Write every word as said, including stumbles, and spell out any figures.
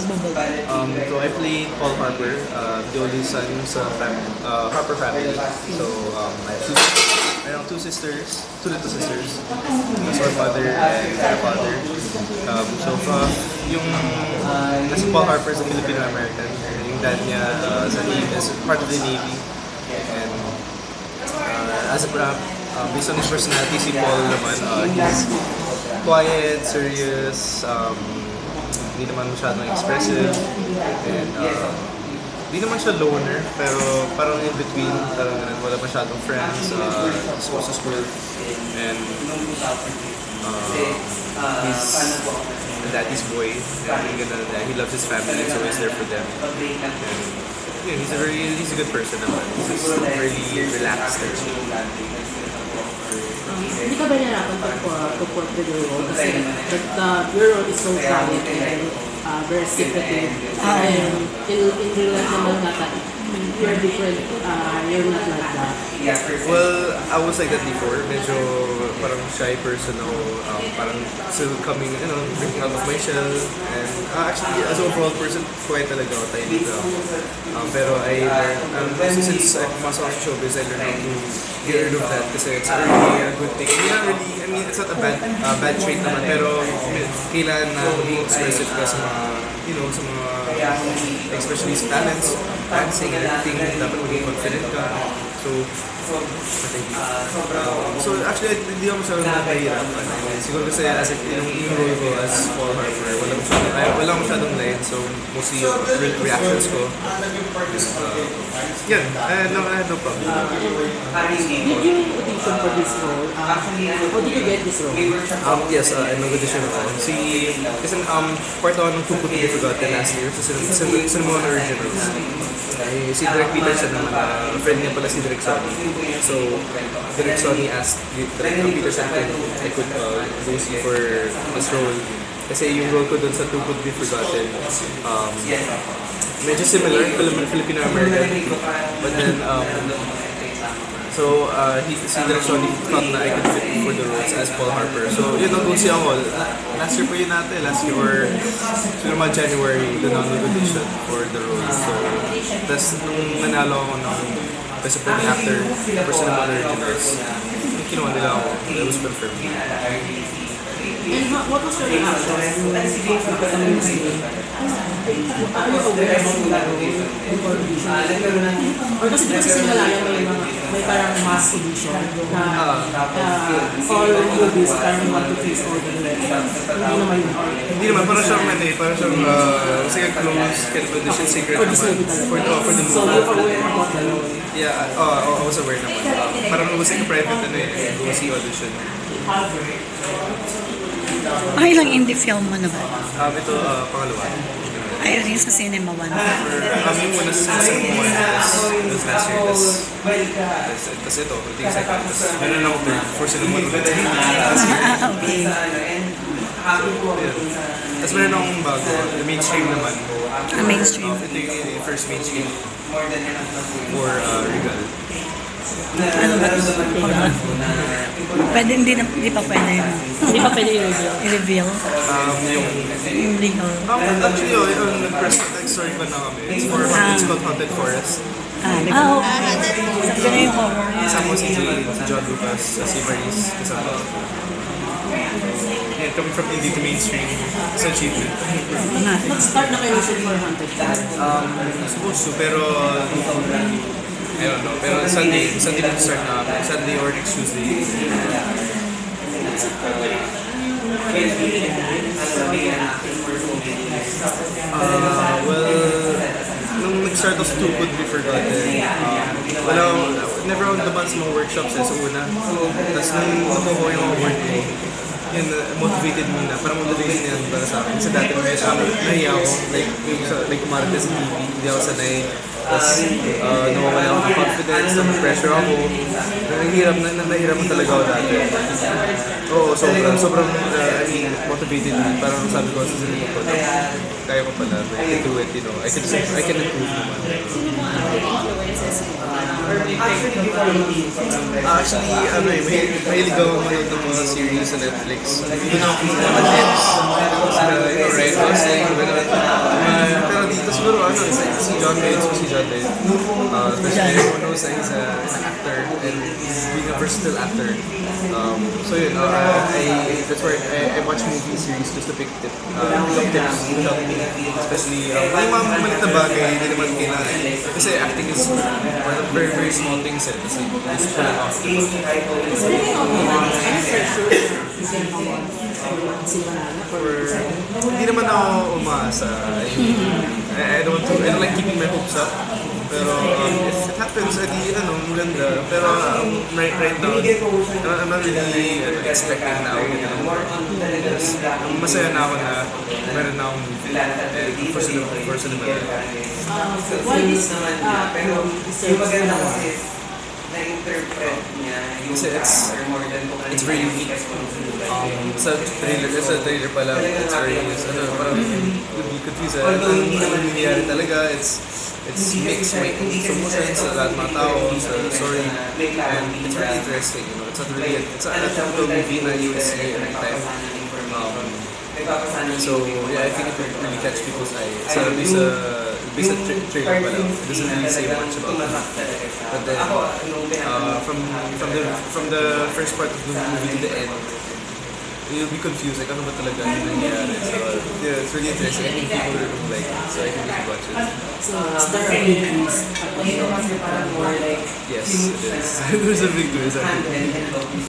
Um, so I played Paul Harper, uh, the only son sa family, uh, Harper family. So um, I have two, I have two sisters, two little sisters, uh, so my mother and my father. Um, so uh, yung kasi Paul Harper is a Filipino-American. Yung dad niya uh, sa Navy, is part of the Navy. And uh, as a uh, uh, based on his personality, si Paul naman, uh, he's quiet, serious, um, hindi naman masyadong expressive, and uh, hindi naman siya loner, pero parang in between, parang ganun, wala masyadong friends, uh, he's goes to school, and uh, he's a daddy's boy, and ganun, uh, he loves his family, and so he's there for them. And, yeah, he's a very, he's a good person naman, he's just really relaxed. Hindi ka ba nahirapan to, uh, to portray the role? Kasi the, your role is so quiet and uh, very secretive. And in, in real life naman nata, you're different, uh, you're not like that. Well, I was like that before. Medyo parang shy person ako. Um, parang still coming, you know, breaking out of my shell. And uh, actually, as an overall person, quiet talaga ako. Tahimik ako. Um, pero I learned, um, since I pumasok ako sa showbiz, I learned how to get rid of that kasi it's really a good thing. Hindi na really, I mean, it's not a bad uh, bad trait naman, pero kailangan na maging expressive ka sa mga, you know, sa mga, especially sa talents, dancing, and everything, dapat maging confident ka. So, um, so actually, hindi ako masyadong nahihirapan. Siguro kasi as in, yung, yung role ko as Paul Harper, wala masyadong, ay, wala masyadong line, so mostly yung re- reactions ko. Uh, yan, uh, no, I had no problem. Did you audition for this role? Uh, how did you get this role? Um, yes, uh, I nag-audition ako. Si, kasi um, part ako ng Too Good to Be Forgotten last year, so sa mga originals. Ay, si Direk Peterson naman, uh, friend niya pala si Direk Sonny. So, Direk Sonny asked Direk Peterson if I could uh, go see for this role. Kasi yung role ko dun sa Too Good to Be Forgotten, um, medyo similar, Filipino-American. But then, um, so, uh, he, si Direk Sonny thought na I could fit for the roles as Paul Harper. So, yun, nag-go siya ako. Last year po yun natin, last year or siguro mga January, doon ako nag-audition for the role. So, tapos nung nanalo ako ng Best Supporting Actor for Cinema Originals, kinuha nila ako. That was confirmed. And what was your reaction when you become a Muslim? Are you aware about the role before audition? Or kasi kasi sa Himalaya may, may parang mass audition na uh, all movies parang want to face all the directions. Hindi naman yun. Hindi naman, parang siyang ano eh, parang siyang uh, second close, kind of audition secret For this naman. movie talaga. For, oh, for the movie. So you're aware about the role? Yeah, oh, I was aware naman. Uh, parang it was like a private ano eh, go see audition. Ay, ilang indie film mo na ba? Um, ito, uh, pangalawa. Ay, yung sa Cinema One. Um, yung una sa Cinema One, tas last year, tas tas ito, ito yung second, tas meron lang ako third for Cinema One ulit. Ah, okay. Tas meron akong bago, the mainstream naman. Ah, mainstream. Um, ito yung, yung first mainstream for uh, Regal. Ano ba ito? Pwede, hindi, na, hindi pa pwede yun. Hindi pa pwede i-reveal? I-reveal? Um, yung... Yung legal. Um, actually, oh, yung nag-press story pa na kami. It's, for, Ah. it's called Haunted Forest. Ah, ah okay. Sabi na yung horror. Kasama ko si Jay, si John Lucas, si Maris, kasama ko. Yeah, coming from indie to mainstream, it's an achievement. Nag-start na kayo shoot for Haunted Forest? Um, supposed to, pero I don't know. Pero Sunday, Sunday na start na kami. Sunday or next Tuesday. Uh, well, nung nag-start ako sa Too Good to Be Forgotten, um, wala, never ako naman sa mga workshops eh, sa una. Tapos nung nakuha yung mga work ko, yun, uh, motivated me na, parang motivated na yan para sa akin. Kasi dati may um, nahiya ako, like, yung sa, like, umarate sa T V, hindi ako sanay. Tapos, uh, nawawala ako ng confidence, na-pressure ako. Nahihirap na, nahihirap na talaga ako dati. Oo, sobrang, sobrang, uh, I mean, motivated me. Parang sabi ko sa sarili ko, kaya ko pala, I can do it, you know, I can, I can improve naman. Actually, ano eh, may, mahilig ako manood ng mga series sa Netflix. Doon ako kumuha ng tips. Sila, you know, Ryan Gosling, mga John David, si John David. Uh, especially everyone knows that he's, a, he's an actor and he's being a versatile actor. Um, so yun, uh, I, that's why I, I watch movie series just to pick tip, uh, pick up tips to help me. Especially, um, yung mga mamalit na bagay, hindi naman kailangan. Kasi acting is one of very, very small things eh. Kasi just pulling off the Speaking of movies, ano pressure you can hold si Manala for hindi naman ako umaasa. I, I don't I don't like keeping my hopes up. Pero um, if it happens, edi ano, maganda. Pero um, right, right now, I'm not really uh, expecting na ako ganyan. Yes. Masaya na ako na meron na akong movie. And for sure, for sure naman. uh, why this uh, movie deserves an award? na-interpret niya yung Kasi it's, it's very unique. Um, sa trailer, sa trailer pa lang, it's very, it's, ano, parang you'd be confused. Ano yung nangyayari talaga, it's, it's mixed with emotions sa lahat ng mga tao, sa story, and it's very interesting, you know. It's not really, it's not a typical movie na you would see anytime. Um, so, yeah, I think it would really catch people's eye. So, based sa, based sa tra trailer pa lang, it doesn't really say much about it. But then, uh, from, from, the, from the first part of the movie to the end, you'll be confused, like ano ba talaga yung nangyayari. So, yeah, it's really interesting. I think people will like it, so I think you should watch it. So, is there a big twist? Yes, it is. There's a big twist, I think.